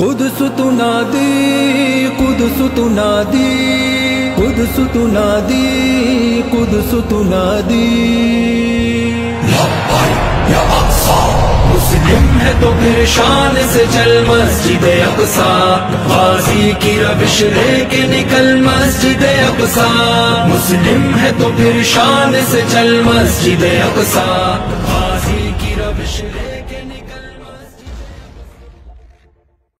Quds तुनादी कुद्स तुनादी कुद्स तुनादी कुद्स तुनादी। या अक्सा मुस्लिम है तो फिर शान से चल मस्जिद अक्सा, गाजी की रविश लेके निकल मस्जिद अक्सा। मुस्लिम है तो फिर शान से चल मस्जिद अक्सा,